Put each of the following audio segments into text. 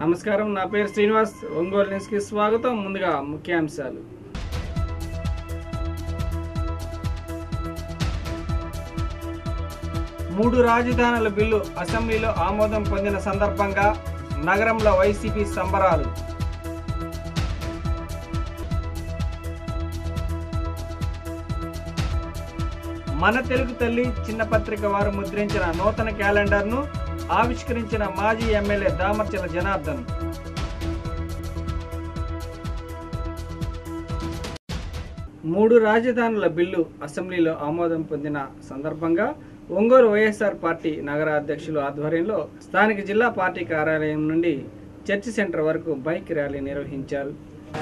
నమస్కారం, నా పేరు శ్రీనివాస్. ఒంగోలు న్యూస్కి స్వాగతం. ముందుగా ముఖ్యాంశాలు. మూడు రాజధానుల బిల్లు అసెంబ్లీలో ఆమోదం పొందిన సందర్భంగా నగరంలో వైసీపీ సంబరాలు. మన తెలుగు తల్లి చిన్న పత్రిక వారు ముద్రించిన నూతన క్యాలెండర్ను ఆవిష్కరించిన మాజీ ఎమ్మెల్యే దామర్చల జనార్దన్. మూడు రాజధానుల బిల్లు అసెంబ్లీలో ఆమోదం పొందిన సందర్భంగా ఒంగోలు వైఎస్ఆర్ పార్టీ నగర అధ్యక్షులు ఆధ్వర్యంలో స్థానిక జిల్లా పార్టీ కార్యాలయం నుండి చర్చి సెంటర్ వరకు బైక్ ర్యాలీ నిర్వహించారు.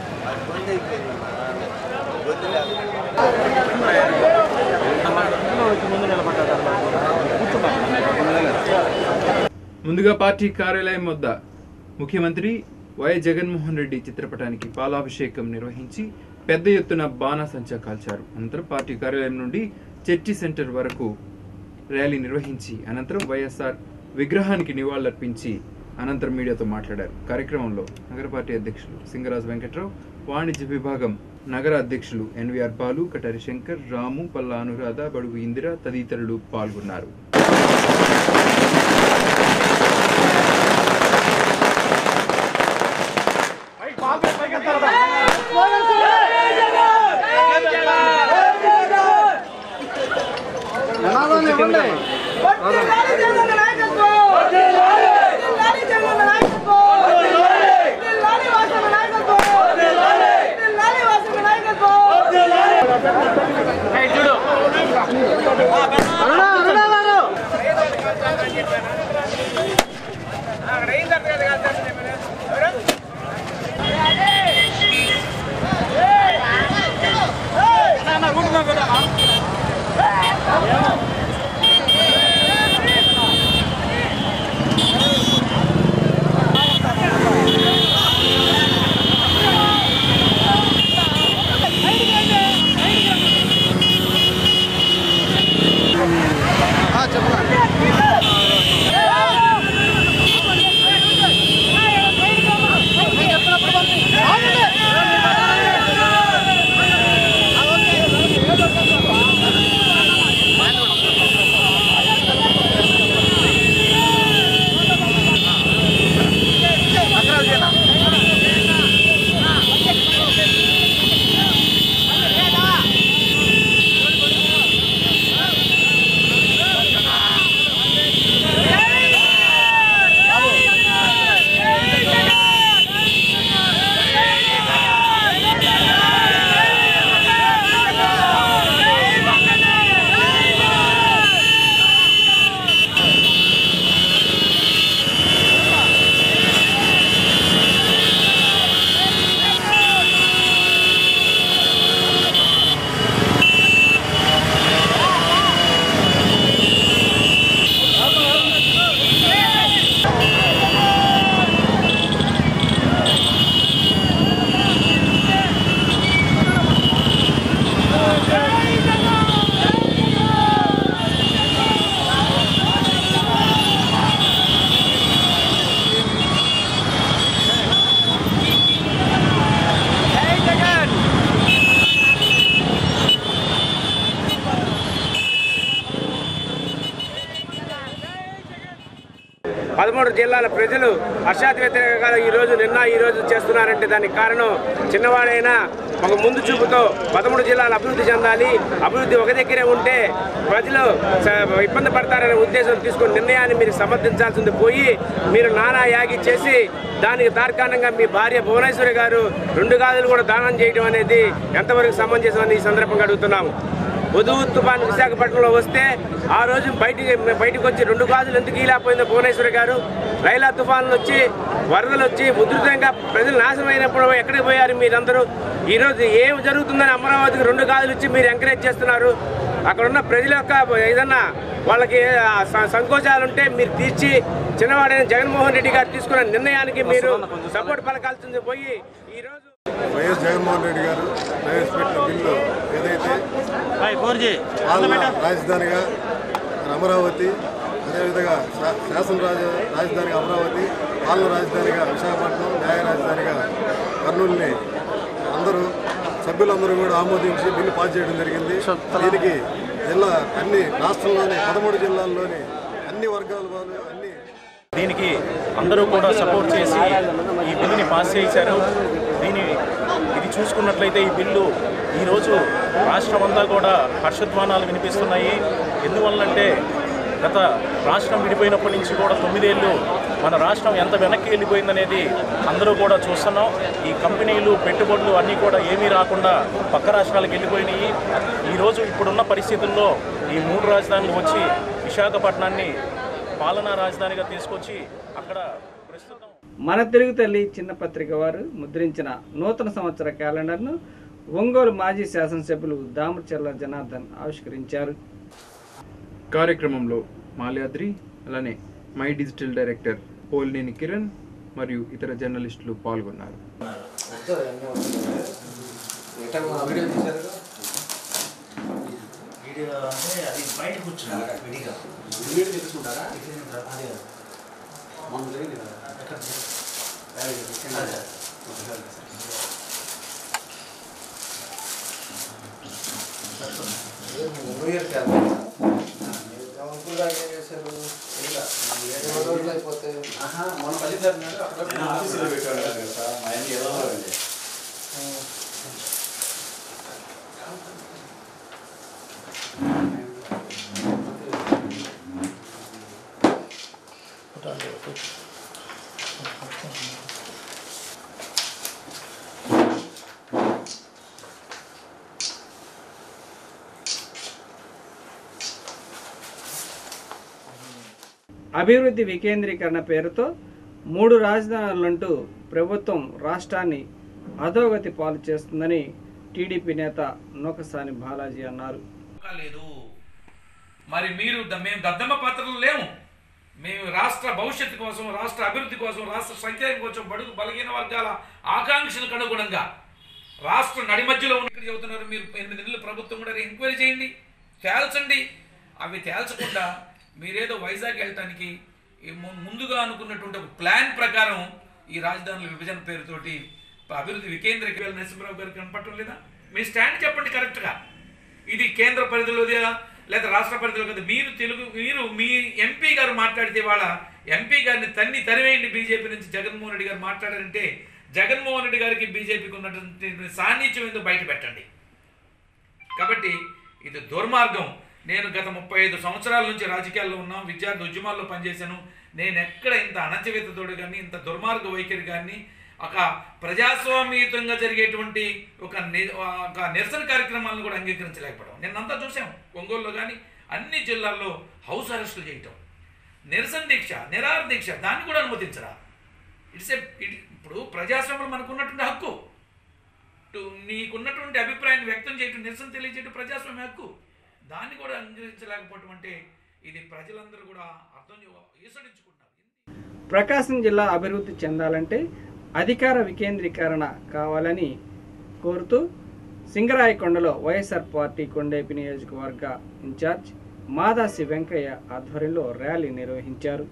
ముందుగా పార్టీ కార్యాలయం వద్ద ముఖ్యమంత్రి వైఎస్ జగన్మోహన్ రెడ్డి చిత్రపటానికి పాలాభిషేకం నిర్వహించి పెద్ద ఎత్తున బాణాసంచా కాల్చారు. అనంతరం పార్టీ కార్యాలయం నుండి చర్చి సెంటర్ వరకు ర్యాలీ నిర్వహించి అనంతరం వైఎస్ఆర్ విగ్రహానికి నివాళులర్పించి అనంతరం మీడియాతో మాట్లాడారు. కార్యక్రమంలో నగర పార్టీ అధ్యక్షులు సింగరాజు వెంకట్రావు, వాణిజ్య విభాగం నగర అధ్యక్షులు ఎన్వీఆర్ బాలు, కటారి శంకర్, రాము, పల్లా అనురాధ, బడుగు ఇందిర తదితరులు పాల్గొన్నారు. పదమూడు జిల్లాల ప్రజలు హర్షాతివేతంగా ఈరోజు చేస్తున్నారంటే దానికి కారణం చిన్నవాడైనా ఒక ముందు చూపుతో 13 జిల్లాలు అభివృద్ధి చెందాలి, అభివృద్ధి ఒక దగ్గరే ఉంటే ప్రజలు ఇబ్బంది పడతారనే ఉద్దేశం తీసుకున్న నిర్ణయాన్ని మీరు సమర్థించాల్సింది పోయి మీరు నానా యాగి చేసి దానికి తార్కాణంగా మీ భార్య భువనేశ్వరి గారు 2 గాజులు కూడా దానం చేయడం అనేది ఎంతవరకు సమంజసమని ఈ సందర్భంగా అడుగుతున్నాము. ఉదువు తుఫాను విశాఖపట్నంలో వస్తే ఆ రోజు బయటకు వచ్చి 2 గాజులు ఎందుకు ఈలాపోయిందో భువనేశ్వరి గారు, లైలా తుఫాన్లు వచ్చి వరదలు వచ్చి ఉధృతంగా ప్రజలు నాశనం అయినప్పుడు ఎక్కడికి పోయారు మీరందరూ? ఈరోజు ఏం జరుగుతుందని అమరావతికి 2 గాజులు ఇచ్చి మీరు ఎంకరేజ్ చేస్తున్నారు. అక్కడ ఉన్న ప్రజల యొక్క ఏదన్నా వాళ్ళకి సంకోచాలుంటే మీరు తీర్చి చిన్నవాడైన జగన్మోహన్ రెడ్డి గారు తీసుకున్న నిర్ణయానికి మీరు సపోర్ట్ పలకాల్సింది పోయి ఈరోజు వైఎస్ జగన్మోహన్ రెడ్డి గారు ప్రవేశపెట్టిన బిల్లు ఏదైతే రాజధానిగా అమరావతి, అదేవిధంగా శాసన రాజధానిగా అమరావతి, పాలన రాజధానిగా విశాఖపట్నం, న్యాయ రాజధానిగా కర్నూలుని అందరూ సభ్యులందరూ కూడా ఆమోదించి బిల్లు పాస్ చేయడం జరిగింది. దీనికి జిల్లా అన్ని రాష్ట్రంలోని 13 జిల్లాల్లోని అన్ని వర్గాల వాళ్ళు దీనికి అందరూ కూడా సపోర్ట్ చేసి ఈ బిల్లుని పాస్ చేశారు. ఇది చూసుకున్నట్లయితే ఈ బిల్లు ఈరోజు రాష్ట్రమంతా కూడా హర్షధ్వానాలు వినిపిస్తున్నాయి. ఎందువల్లంటే గత రాష్ట్రం విడిపోయినప్పటి నుంచి కూడా 9 ఏళ్ళు మన రాష్ట్రం ఎంత వెనక్కి వెళ్ళిపోయిందనేది అందరూ కూడా చూస్తున్నాం. ఈ కంపెనీలు, పెట్టుబడులు అన్నీ కూడా ఏమీ రాకుండా పక్క రాష్ట్రాలకు వెళ్ళిపోయినాయి. ఈరోజు ఇప్పుడున్న పరిస్థితుల్లో ఈ 3 రాజధానులు వచ్చి విశాఖపట్నాన్ని పాలనా రాజధానిగా తీసుకొచ్చి అక్కడ ప్రస్తుతం మన తెలుగు తల్లి చిన్న పత్రిక వారు ముద్రించిన నూతన సంవత్సర క్యాలెండర్ను ఒంగోలు మాజీ శాసనసభ్యులు దామచర్ల జనార్దన్ ఆవిష్కరించారు. కార్యక్రమంలో మాల్యాద్రి, అలానే my digital director Polineni Kiran మరియు ఇతర జర్నలిస్టులు పాల్గొన్నారు. అభివృద్ధి వికేంద్రీకరణ పేరుతో 3 రాజధానులంటూ ప్రభుత్వం రాష్ట్రాన్ని అధోగతి పాలు చేస్తుందని టీడీపీ నేత నూకసాని బాలాజీ అన్నారు. లేదు మరి మేము దద్దమ్మ పాత్రలు లేము. మేము రాష్ట్ర భవిష్యత్తు కోసం, రాష్ట్ర అభివృద్ధి కోసం, రాష్ట్ర సంక్షేమం కోసం, బడుగు బలహీన వర్గాల ఆకాంక్షలకు అనుగుణంగా రాష్ట్ర నడిమధ్యలో ఉన్న ఇక్కడ చెబుతున్నారు. మీరు 8 నెలలు ప్రభుత్వం కూడా ఎంక్వైరీ చేయండి, తేల్చండి. అవి తేల్చకుండా మీరేదో వైజాగ్ వెళ్ళటానికి ముందుగా అనుకున్నటువంటి ఒక ప్లాన్ ప్రకారం ఈ రాజధానుల విభజన పేరుతోటి అభివృద్ధి వికేంద్రీకరణ నరసింహరావు గారికి కనపడటం లేదా? మీ స్టాండ్ చెప్పండి కరెక్ట్గా. ఇది కేంద్ర పరిధిలోదా లేదా రాష్ట్ర పరిధిలో కదా? మీరు మీ ఎంపీ గారు మాట్లాడితే వాళ్ళ ఎంపీ గారిని తరివేయండి. బీజేపీ నుంచి జగన్మోహన్ రెడ్డి గారు మాట్లాడారంటే జగన్మోహన్ రెడ్డి గారికి బీజేపీకి ఉన్నటువంటి సాన్నిధ్యం ఏందో బయట పెట్టండి. కాబట్టి ఇది దుర్మార్గం. నేను గత 35 సంవత్సరాల నుంచి రాజకీయాల్లో ఉన్నాను, విద్యార్థి ఉద్యమాల్లో పనిచేశాను. నేను ఎక్కడ ఇంత అణచివేతతోడు కానీ, ఇంత దుర్మార్గ వైఖరి కానీ, ఒక ప్రజాస్వామ్యయుతంగా జరిగేటువంటి ఒక నిరసన కార్యక్రమాలను కూడా అంగీకరించలేకపోవడం. నిన్నంతా చూసాం. ఒంగోలులో కానీ అన్ని జిల్లాల్లో హౌస్ అరెస్టులు చేయటం, నిరసన దీక్ష, నిరాహార దీక్ష, దాన్ని కూడా అనుమతించరా? ఇప్పుడు ప్రజాస్వామ్యంలో మనకున్నటువంటి హక్కు, నీకున్నటువంటి అభిప్రాయాన్ని వ్యక్తం చేయటం, నిరసన తెలియజేయటం ప్రజాస్వామ్య హక్కు. దాన్ని కూడా అంగీకరించలేకపోవటం అంటే ఇది ప్రజలందరూ కూడా ఈసడించుకుంటారు. ప్రకాశం జిల్లా అభివృద్ధి చెందాలంటే అధికార వికేంద్రీకరణ కావాలని కోరుతూ సింగరాయకొండలో వైఎస్ఆర్ పార్టీ కొండేపి నియోజకవర్గ ఇన్ఛార్జ్ మాదాసి వెంకయ్య ఆధ్వర్యంలో ర్యాలీ నిర్వహించారు.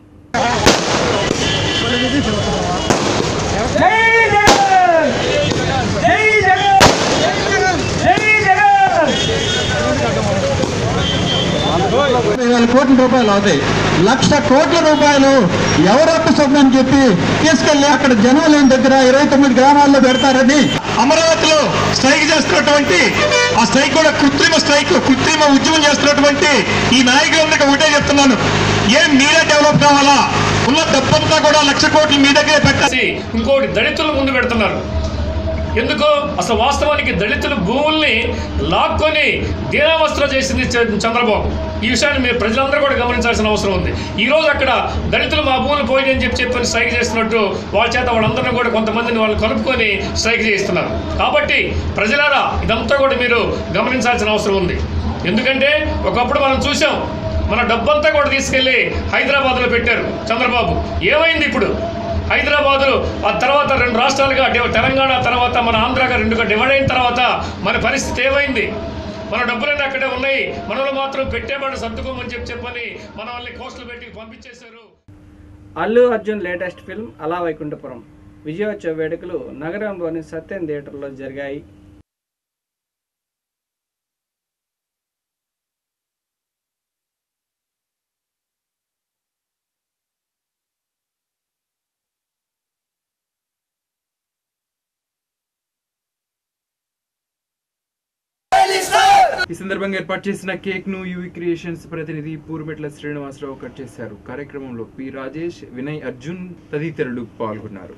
కోట్ల రూపాయలు అవుతాయి. 1,00,000 కోట్ల రూపాయలు ఎవరొక్క సొమ్మని చెప్పి తీసుకెళ్లి అక్కడ జనాల దగ్గర 29 గ్రామాల్లో పెడతారని అమరావతిలో స్ట్రైక్ చేస్తున్నటువంటి ఆ స్ట్రైక్ కూడా కృత్రిమ ఉద్యమం చేస్తున్నటువంటి ఈ నాయకులందరికీ ఒకటే చెప్తున్నాను, ఏం మీరే డెవలప్ కావాలా? ఉన్న డబ్బంతా కూడా 1,00,000 కోట్లు మీ దగ్గరే పెట్టాలి. ఇంకోటి దళితుల ముందు పెడుతున్నారు. ఎందుకు? అసలు వాస్తవానికి దళితుల భూముల్ని లాక్కొని దీనావస్థ చేసింది చంద్రబాబు. ఈ విషయాన్ని మీరు ప్రజలందరూ కూడా గమనించాల్సిన అవసరం ఉంది. ఈరోజు అక్కడ దళితులు మా భూములు పోయి అని చెప్పి స్ట్రైక్ చేస్తున్నట్టు వాళ్ళ చేత వాళ్ళందరినీ కూడా కొంతమందిని వాళ్ళు కలుపుకొని స్ట్రైక్ చేయిస్తున్నారు. కాబట్టి ప్రజలారా ఇదంతా కూడా మీరు గమనించాల్సిన అవసరం ఉంది. ఎందుకంటే ఒకప్పుడు మనం చూసాం, మన డబ్బంతా కూడా తీసుకెళ్లి హైదరాబాద్లో పెట్టారు చంద్రబాబు. ఏమైంది ఇప్పుడు? హైదరాబాదు ఆ తర్వాత 2 రాష్ట్రాలుగా తెలంగాణ తర్వాత మన ఆంధ్రాగా 2గా డివైడ్ అయిన తర్వాత మన పరిస్థితి ఏమైంది? మన డబ్బులన్నీ అక్కడే ఉన్నాయి, మనలో మాత్రం పెట్టేవాడు సర్దుకోమని చెప్పని మన వాళ్ళని కోస్టులు పెట్టి పంపించేశారు. అల్లు అర్జున్ లేటెస్ట్ ఫిల్మ్ అలా వైకుంఠపురం విజయోత్సవ వేడుకలు నగరంలోని సత్యం థియేటర్లో జరిగాయి. ఈ సందర్భంగా ఏర్పాటు చేసిన కేక్ ను యూవి క్రియేషన్స్ ప్రతినిధి పూర్మెట్ల శ్రీనివాసరావు కట్ చేశారు. కార్యక్రమంలో పి రాజేష్, వినయ్ అర్జున్ తదితరులు పాల్గొన్నారు.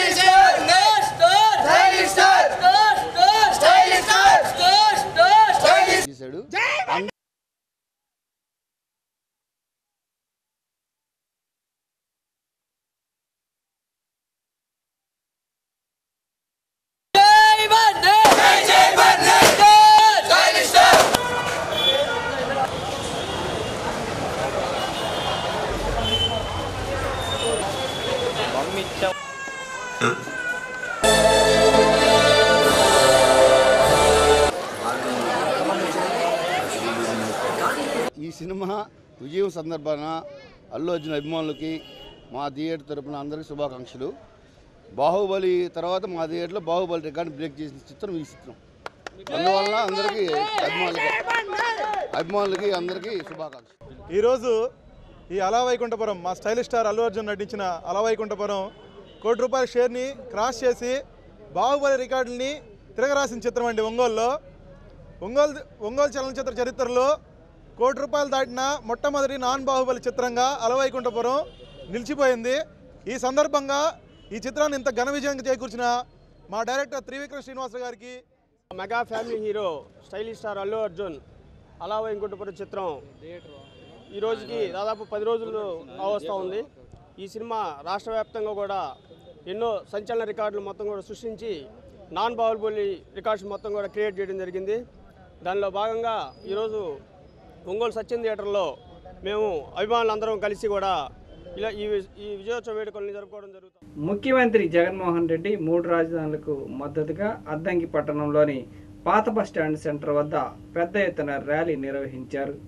ఈ సినిమా విజయం సందర్భాన అల్లు అర్జున్ అభిమానులకి మా థియేటర్ తరపున అందరికీ శుభాకాంక్షలు. బాహుబలి తర్వాత మా థియేటర్లో బాహుబలి రికార్డు బ్రేక్ చేసిన చిత్రం ఈ చిత్రం. అందువల్ల అందరికీ అభిమానులకి అందరికీ శుభాకాంక్షలు. ఈరోజు ఈ అలా వైకుంఠపురం మా స్టైలిష్ స్టార్ అల్లు అర్జున్ నటించిన అలా వైకుంఠపురం ₹1 కోటి షేర్ని క్రాస్ చేసి బాహుబలి రికార్డుని తిరగరాసిన చిత్రం అండి. ఒంగోలు చలనచిత్ర చరిత్రలో ₹1 కోటి దాటిన మొట్టమొదటి నాన్ బాహుబలి చిత్రంగా అలా వైకుంఠపురం నిలిచిపోయింది. ఈ సందర్భంగా ఈ చిత్రాన్ని ఇంత ఘన విజయంగా చేకూర్చిన మా డైరెక్టర్ త్రివిక్రమ్ శ్రీనివాస గారికి, mega family hero stylish star Allu Arjun Ala Vaikunthapuram చిత్రం ఈ రోజుకి దాదాపు 10 రోజులు వస్తూ ఉంది. ఈ సినిమా రాష్ట్ర వ్యాప్తంగా కూడా ఎన్నో సంచలన రికార్డులు మొత్తం కూడా సృష్టించి నాన్ బాహుబలి రికార్డ్స్ మొత్తం కూడా క్రియేట్ చేయడం జరిగింది. దానిలో భాగంగా ఈరోజు ఒంగోలు సత్యం థియేటర్లో మేము అభిమానులందరం కలిసి కూడా ఇలా ఈ విజయోత్సవ వేడుకల్ని జరుపుకోవడం జరుగుతుంది. ముఖ్యమంత్రి జగన్మోహన్ రెడ్డి 3 రాజధానులకు మద్దతుగా అద్దంకి పట్టణంలోని పాత బస్టాండ్ సెంటర్ వద్ద పెద్ద ఎత్తున ర్యాలీ నిర్వహించారు.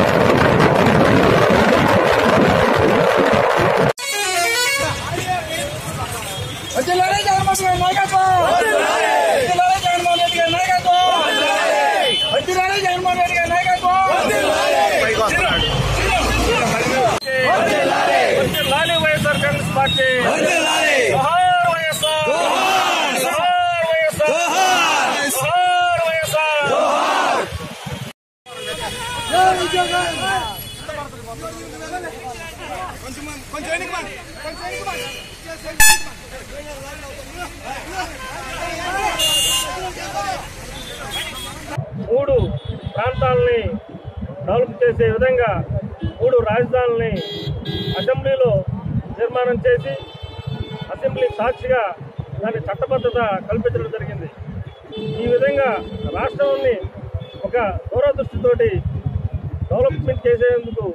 వైఎస్ఆర్ కాంగ్రెస్ పార్టీ 3 ప్రాంతాలని డెవలప్ చేసే విధంగా 3 రాజధానులని అసెంబ్లీలో నిర్మాణం చేసి అసెంబ్లీ సాక్షిగా దాని చట్టబద్ధత కల్పించడం జరిగింది. ఈ విధంగా రాష్ట్రాన్ని ఒక దూరదృష్టితోటి డెవలప్మెంట్ చేసేందుకు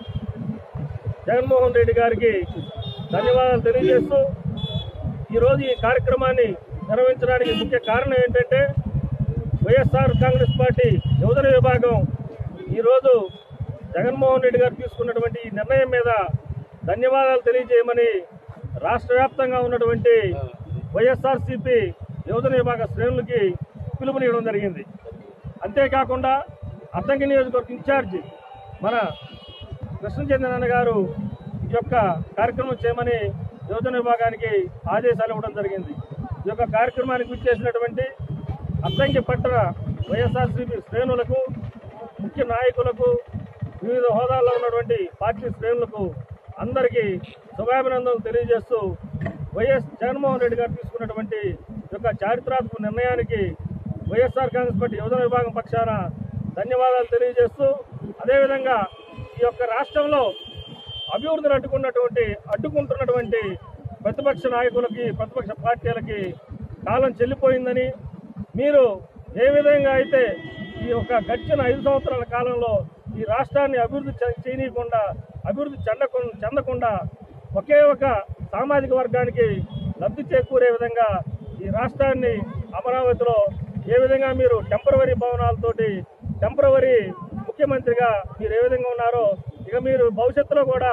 జగన్మోహన్ రెడ్డి గారికి ధన్యవాదాలు తెలియజేస్తూ ఈరోజు ఈ కార్యక్రమాన్ని నిర్వహించడానికి ముఖ్య కారణం ఏంటంటే వైఎస్ఆర్ కాంగ్రెస్ పార్టీ యువజన విభాగం ఈరోజు జగన్మోహన్ రెడ్డి గారు తీసుకున్నటువంటి ఈ నిర్ణయం మీద ధన్యవాదాలు తెలియజేయమని రాష్ట్ర వ్యాప్తంగా ఉన్నటువంటి వైఎస్ఆర్సీపీ యువజన విభాగ శ్రేణులకి పిలుపునివ్వడం జరిగింది. అంతేకాకుండా అద్దంకి నియోజకవర్గ ఇన్ఛార్జి మన కృష్ణచంద్రన్న గారు ఈ యొక్క కార్యక్రమం చేయమని యువజన విభాగానికి ఆదేశాలు ఇవ్వడం జరిగింది. ఈ యొక్క కార్యక్రమానికి విచ్చేసినటువంటి అద్దంకి పట్టణ వైఎస్ఆర్సీపీ శ్రేణులకు, ముఖ్య నాయకులకు, వివిధ హోదాల్లో ఉన్నటువంటి పార్టీ శ్రేణులకు అందరికీ శుభాభినందనలు తెలియజేస్తూ వైఎస్ జగన్మోహన్ రెడ్డి గారు తీసుకున్నటువంటి యొక్క చారిత్రాత్మక నిర్ణయానికి వైఎస్ఆర్ కాంగ్రెస్ పార్టీ యువజన విభాగం పక్షాన ధన్యవాదాలు తెలియజేస్తూ అదేవిధంగా ఈ యొక్క రాష్ట్రంలో అభివృద్ధిని అడ్డుకుంటున్నటువంటి ప్రతిపక్ష నాయకులకి, ప్రతిపక్ష పార్టీలకి కాలం చెల్లిపోయిందని, మీరు ఏ విధంగా అయితే ఈ యొక్క గడిచిన 5 సంవత్సరాల కాలంలో ఈ రాష్ట్రాన్ని అభివృద్ధి చేయనీయకుండా, అభివృద్ధి చెందకుండా ఒకే ఒక సామాజిక వర్గానికి లబ్ధి చేకూరే విధంగా ఈ రాష్ట్రాన్ని అమరావతిలో ఏ విధంగా మీరు టెంపరవరీ భవనాలతోటి టెంపరవరీ ముఖ్యమంత్రిగా మీరు ఏ విధంగా ఉన్నారో ఇక మీరు భవిష్యత్తులో కూడా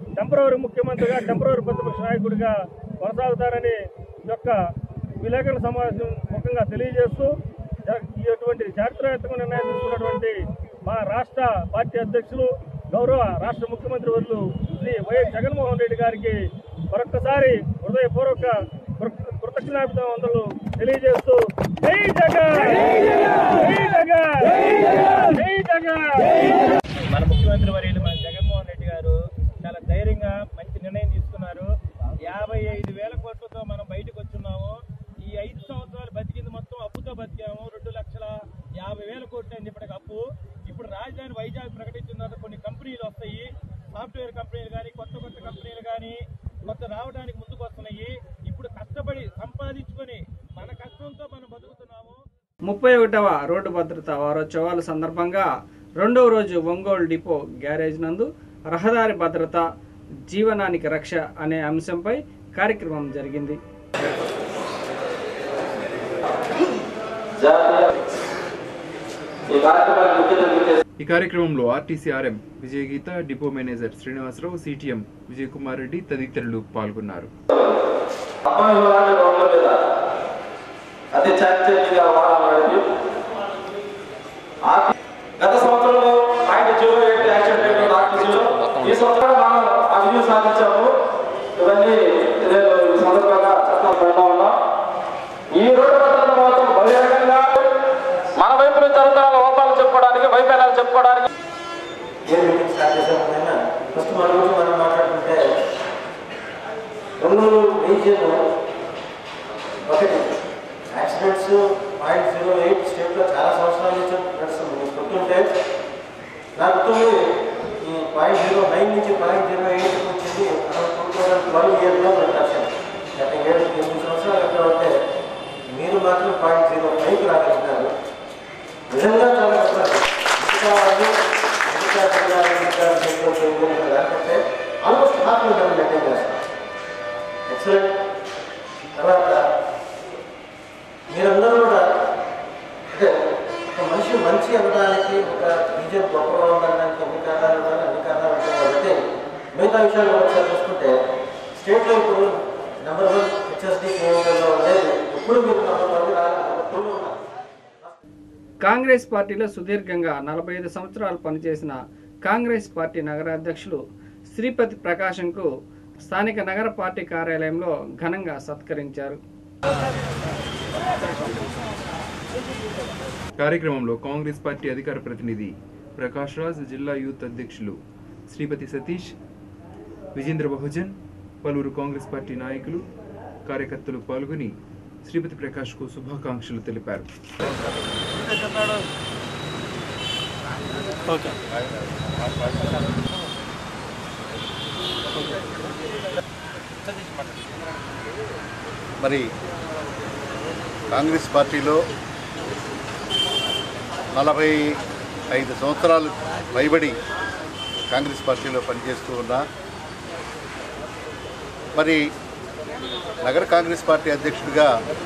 టెంపరవరీ ముఖ్యమంత్రిగా టెంపరవరీ ప్రతిపక్ష నాయకుడిగా కొనసాగుతారని యొక్క విలేకరుల సమావేశం ముఖ్యంగా తెలియజేస్తూ ఇటువంటి చారిత్రాత్మక నిర్ణయం తీసుకున్నటువంటి మా రాష్ట్ర పార్టీ అధ్యక్షులు గౌరవ రాష్ట్ర ముఖ్యమంత్రి వర్యులు శ్రీ వైఎస్ జగన్మోహన్ రెడ్డి గారికి మరొక్కసారి హృదయపూర్వక కృతజ్ఞతావందనలు తెలియజేస్తూ జై జగన్ జై జగన్ జై జగన్. మన ముఖ్యమంత్రి వర్యులు మన జగన్మోహన్ రెడ్డి గారు చాలా ధైర్యంగా మంచి నిర్ణయం తీసుకున్నారు. 55,000 కోట్లతో మనం బయటకు వచ్చున్నాము. ఈ 5 సంవత్సరాలు బతికింది మొత్తం అప్పుతో బతికాము. 2,50,000 కోట్లు అయింది ఇప్పటికి అప్పు. ఇప్పుడు రాజధాని వైజాగ్ ప్రకటించిన కొన్ని కంపెనీలు వస్తాయి, సాఫ్ట్వేర్ కంపెనీలు కానీ కొత్త కంపెనీలు కానీ కొత్త రావడానికి ముందుకు వస్తున్నాయి. ఇప్పుడు కష్టపడి సంపాదించుకొని మన కష్టంతో మనం బతుకుతున్నాము. 31వ రోడ్డు భద్రతా వారోత్సవాల సందర్భంగా 2వ రోజు ఒంగోలు డిపో గ్యారేజ్ నందు రహదారి భద్రత జీవనానికి రక్ష అనే అంశంపై కార్యక్రమం జరిగింది. ఈ కార్యక్రమంలో RTC RM Vijayageetha, depot manager Srinivasa Rao, CTM Vijay Kumar Reddy తదితరులు పాల్గొన్నారు. గత సంవత్సరంలో 0.08 యాక్సిడెంట్ రేట్ ఆర్టీసీలో ఈ సంవత్సరం మనం అభివృద్ధి సాధించాము. ఇవన్నీ ఈ సందర్భంగా చట్టం పెడతా ఉన్నాం. ఈ రోడ్డు భద్రత మాత్రం బహిరంగంగా మన వైపు నుంచి జరుగుతున్న లోపాలు చెప్పుకోవడానికి, వైఫల్యాలు చెప్పుకోవడానికి ఏ మీటింగ్ స్టార్ట్ చేసామైనా ఫస్ట్ మన గురించి మనం మాట్లాడుకుంటే ఒంగోలు రీజియన్ ఒకటి యాక్సిడెంట్స్ 0.08 స్టేట్లో చాలా సంవత్సరాల నుంచి నడుస్తుంది. మీకు గుర్తుంటే నాకు గుర్తుంది ఈ 0.09 నుంచి 0.08 వచ్చింది 2012 ఇయర్లో ప్రకాశం. గత 7 సంవత్సరాలు ఎక్కడ ఉంటే మీరు మాత్రం 0.05 రాగలుగుతారు. నిజంగా చాలా కష్టాలు లేకపోతే ఆల్మోస్ట్ హాఫ్ మనం మెయింటైన్ చేస్తాం. ఎక్సలెంట్. తర్వాత మీరందరూ కూడా అంటే ఒక మనిషి మంచి అనడానికి, ఒక రీజన్ గొప్పగా ఉండడానికి ఎన్ని కారణాలు ఉండాలి, అన్ని కారణాలు ఉంటాయి కాబట్టి మిగతా విషయాలు ఒకసారి చూసుకుంటే స్టేట్లో ఇప్పుడు నెంబర్ 1 హెచ్ఎస్డి కేంద్రంలో ఉండేది ఎప్పుడు మీరు నెంబర్ 1 రాలేదు, నెంబర్ 2 ఉన్నారు. కాంగ్రెస్ పార్టీలో సుదీర్ఘంగా 45 సంవత్సరాలు పనిచేసిన కాంగ్రెస్ పార్టీ నగరాధ్యక్షులు శ్రీపతి ప్రకాశంకు స్థానిక నగర పార్టీ కార్యాలయంలో ఘనంగా సత్కరించారు. కార్యక్రమంలో కాంగ్రెస్ పార్టీ అధికార ప్రతినిధి ప్రకాష్ రాజ్, జిల్లా యూత్ అధ్యక్షులు శ్రీపతి సతీష్, విజేంద్ర బహుజన్, పలువురు కాంగ్రెస్ పార్టీ నాయకులు, కార్యకర్తలు పాల్గొని శ్రీపతి ప్రకాష్కు శుభాకాంక్షలు తెలిపారు. మరి కాంగ్రెస్ పార్టీలో 45 సంవత్సరాలు పైబడి కాంగ్రెస్ పార్టీలో పనిచేస్తూ ఉన్నా మరి నగర కాంగ్రెస్ పార్టీ అధ్యక్షుడిగా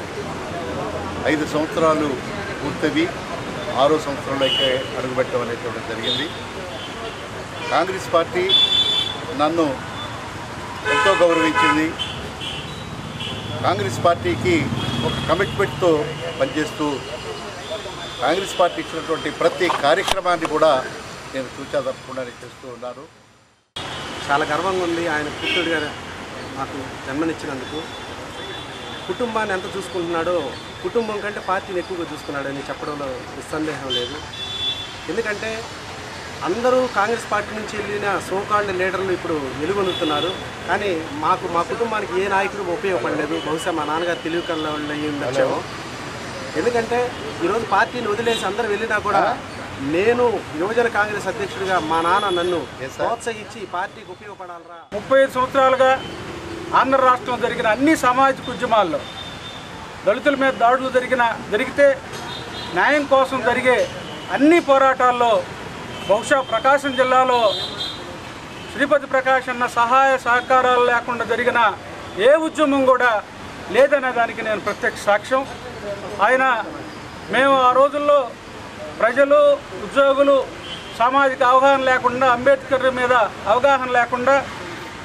5 సంవత్సరాలు పూర్తవి 6వ సంవత్సరంలోకి అడుగుపెట్టడం అనేటువంటి జరిగింది. కాంగ్రెస్ పార్టీ నన్ను ఎంతో గౌరవించింది. కాంగ్రెస్ పార్టీకి ఒక కమిట్మెంట్తో పనిచేస్తూ కాంగ్రెస్ పార్టీ ఇచ్చినటువంటి ప్రతి కార్యక్రమాన్ని కూడా నేను చూచా తప్పకుండా చేస్తూ ఉన్నాను. చాలా గర్వంగా ఉంది ఆయన పుత్రుడిగా నాకు జన్మనిచ్చినందుకు. కుటుంబాన్ని ఎంత చూసుకుంటున్నాడో కుటుంబం కంటే పార్టీని ఎక్కువగా చూసుకున్నాడని చెప్పడంలో నిస్సందేహం లేదు. ఎందుకంటే అందరూ కాంగ్రెస్ పార్టీ నుంచి వెళ్ళిన సోకాల్డ్ లీడర్లు ఇప్పుడు వెలుగొందుతున్నారు. కానీ మా కుటుంబానికి ఏ నాయకుడు ఉపయోగపడలేదు. బహుశా మా నాన్నగారు తెలివి కళ్ళ వాళ్ళు అయ్యి ఉండొచ్చేమో. ఎందుకంటే ఈరోజు పార్టీని వదిలేసి అందరూ వెళ్ళినా కూడా నేను యువజన కాంగ్రెస్ అధ్యక్షుడిగా మా నాన్న నన్ను ప్రోత్సహించి పార్టీకి ఉపయోగపడాలరా. 35 సంవత్సరాలుగా ఆంధ్ర రాష్ట్రంలో జరిగిన అన్ని సామాజిక ఉద్యమాల్లో దళితుల మీద దాడులు జరిగితే న్యాయం కోసం జరిగే అన్ని పోరాటాల్లో బహుశా ప్రకాశం జిల్లాలో శ్రీపతి ప్రకాష్ అన్న సహాయ సహకారాలు లేకుండా జరిగిన ఏ ఉద్యమం కూడా లేదనే దానికి నేను ప్రత్యక్ష సాక్ష్యం. మేము ఆ రోజుల్లో ప్రజలు, ఉద్యోగులు సామాజిక అవగాహన లేకుండా, అంబేద్కర్ మీద అవగాహన లేకుండా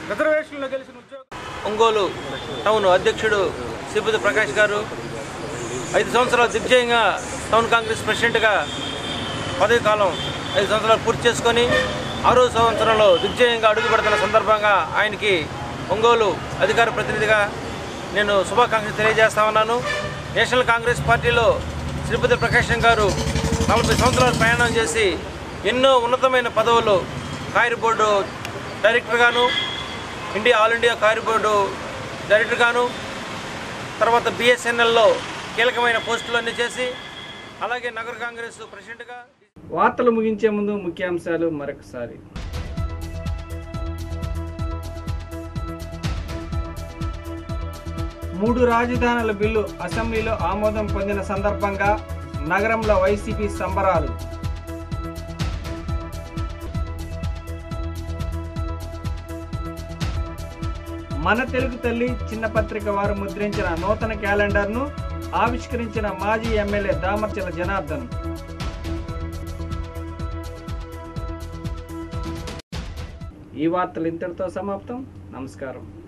రిజర్వేషన్లో గెలిచిన ఒంగోలు టౌన్ అధ్యక్షుడు శ్రీపతి ప్రకాష్ గారు 5 సంవత్సరాలు దిగ్విజయంగా టౌన్ కాంగ్రెస్ ప్రెసిడెంట్గా పదవి కాలం 5 సంవత్సరాలు పూర్తి చేసుకొని 6వ సంవత్సరంలో దిగ్విజయంగా అడుగుపెడుతున్న సందర్భంగా ఆయనకి ఒంగోలు అధికార ప్రతినిధిగా నేను శుభాకాంక్షలు తెలియజేస్తా ఉన్నాను. నేషనల్ కాంగ్రెస్ పార్టీలో శ్రీపతి ప్రకాష్ గారు 40 సంవత్సరాలు ప్రయాణం చేసి ఎన్నో ఉన్నతమైన పదవులు కాయిర్ బోర్డు డైరెక్టర్గాను, ఆల్ ఇండియా కాయిర్ బోర్డు డైరెక్టర్గాను, తర్వాత బిఎస్ఎన్ఎల్లో కీలకమైన పోస్టులన్నీ చేసి అలాగే నగర కాంగ్రెస్ ప్రెసిడెంట్గా. వార్తలు ముగించే ముందు ముఖ్యాంశాలు మరొకసారి. మూడు రాజధానుల బిల్లు అసెంబ్లీలో ఆమోదం పొందిన సందర్భంగా నగరంలో వైసీపీ సంబరాలు. మన తెలుగు తల్లి చిన్న పత్రిక వారు ముద్రించిన నూతన క్యాలెండర్ను ఆవిష్కరించిన మాజీ ఎమ్మెల్యే దామర్చల జనార్దన్. ఈ వార్తలు ఇంతటితో సమాప్తం. నమస్కారం.